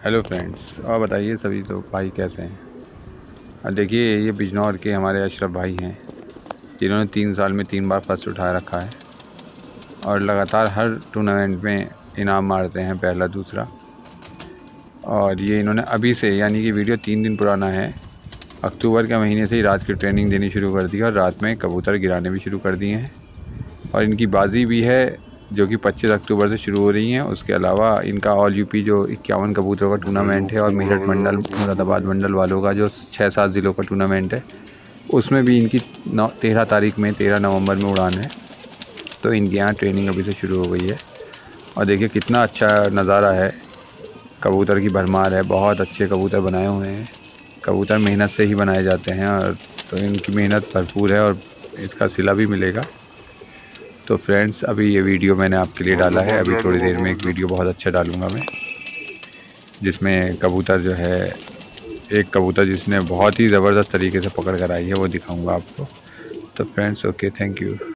Hello friends, और बताइए सभी तो भाई कैसे हैं। और देखिए, ये बिजनौर के हमारे अशरफ भाई हैं, जिन्होंने 3 साल में 3 बार फर्स्ट उठा रखा है और लगातार हर टूर्नामेंट में इनाम मारते हैं, पहला दूसरा। और ये इन्होंने अभी से, यानी कि वीडियो 3 दिन पुराना है, अक्टूबर के महीने से ही रात की ट्रेनिंग देनी शुरू कर दी है और रात में कबूतर गिराने भी शुरू कर दिए हैं। और इनकी बाजी भी है जो कि 25 अक्टूबर से शुरू हो रही हैं। उसके अलावा इनका ऑल यूपी जो 51 कबूतरों का टूर्नामेंट है और मेरठ मंडल मुरादाबाद मंडल वालों का जो 6-7 ज़िलों का टूर्नामेंट है, उसमें भी इनकी 13 तारीख में 13 नवंबर में उड़ान है। तो इनके यहाँ ट्रेनिंग अभी से शुरू हो गई है। और देखिए कितना अच्छा नज़ारा है, कबूतर की भरमार है, बहुत अच्छे कबूतर बनाए हुए हैं। कबूतर मेहनत से ही बनाए जाते हैं, और तो इनकी मेहनत भरपूर है और इसका सिला भी मिलेगा। तो फ्रेंड्स, अभी ये वीडियो मैंने आपके लिए डाला है। अभी थोड़ी देर में एक वीडियो बहुत अच्छा डालूँगा मैं, जिसमें कबूतर जो है, एक कबूतर जिसने बहुत ही ज़बरदस्त तरीके से पकड़ कर आई है, वो दिखाऊँगा आपको। तो फ्रेंड्स, ओके, थैंक यू।